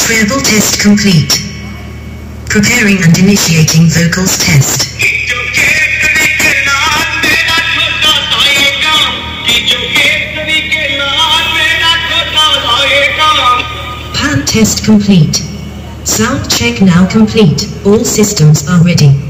Treble test complete. Preparing and initiating vocals test. Pan test complete. Sound check now complete. All systems are ready.